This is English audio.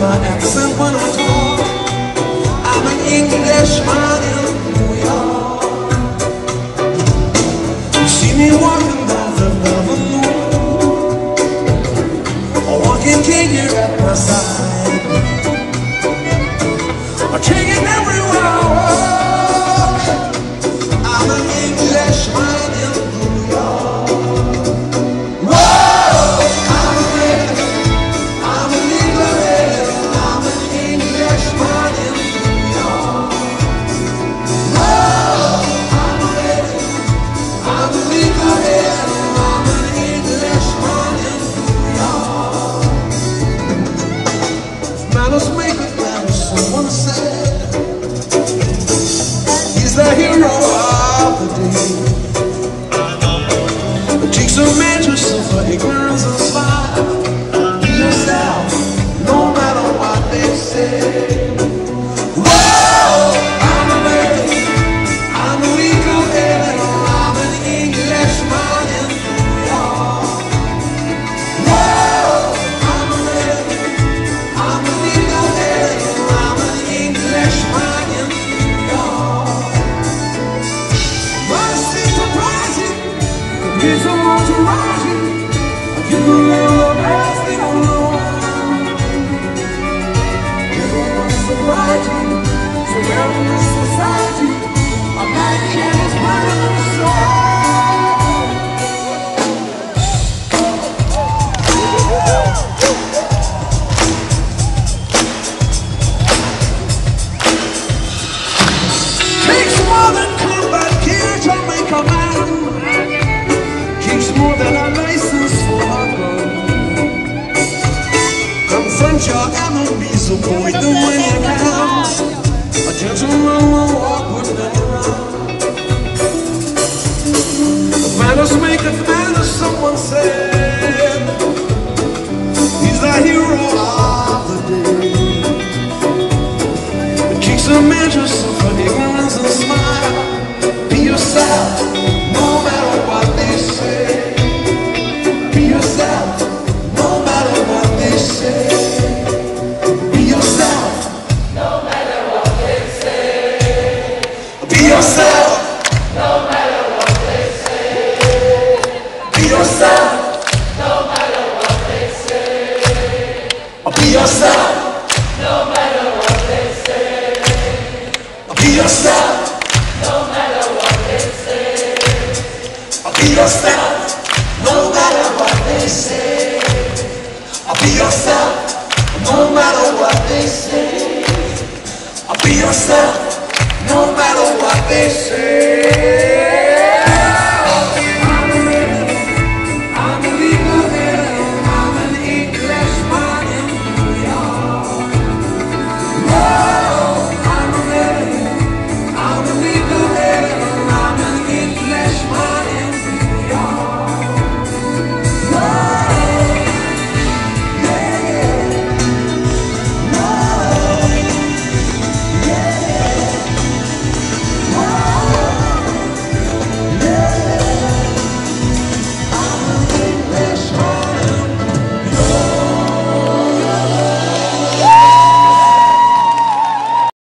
my accent when I talk. I'm an Englishman in New York. You see me walking down Fifth Avenue, a walking king here at my side. I'm king everywhere I walk. I'm an Englishman in New York. Whoa, I'm a legal head. I'm an Englishman in New York. Whoa, I'm a legal head. I'm an Englishman in New York. Manners make it better, someone said. He's the hero of the day. It takes a man to suffer ignorance and smile. Be yourself, no matter what they say. Whoa, I'm a lady, I'm a legal alien, I'm an Englishman in New York. Whoa, I'm a lady, I'm a legal alien, I'm an Englishman in New York. Must be surprising, he's a want to rise you. You can live the best thing alone. Everyone's surprising, so we're in this society. A man can't burn the soul. Takes more than combat gear to make a man. Takes more than a license for a gun. Confront your enemies, avoid them when you can. A gentleman will walk with them around. Manners make it better, someone said. He's the hero of the day. It takes a man to suffer ignorance and smile. Be yourself, no matter what they say. Be yourself, no matter what they say. Be yourself, no matter what they say. Be yourself, no matter what they say. Be yourself, no matter what they say. Be yourself, no matter what they say. Be yourself, no matter what they say. Be yourself, no matter what they say. Be yourself, no matter what they say. Be yourself, no matter what they say.